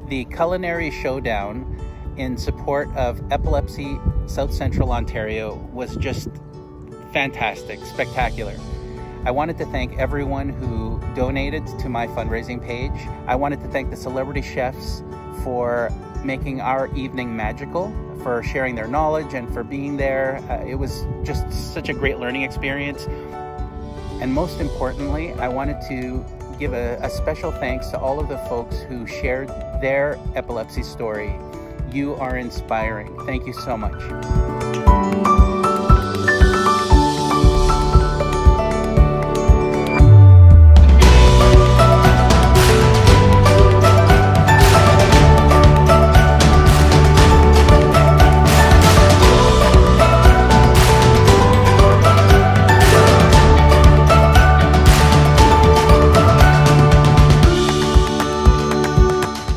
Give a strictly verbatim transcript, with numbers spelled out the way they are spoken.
The Culinary Showdown in support of Epilepsy South Central Ontario was just fantastic, spectacular. I wanted to thank everyone who donated to my fundraising page. I wanted to thank the celebrity chefs for making our evening magical, for sharing their knowledge and for being there. Uh, it was just such a great learning experience. And most importantly, I wanted to give a, a special thanks to all of the folks who shared their epilepsy story. You are inspiring. Thank you so much.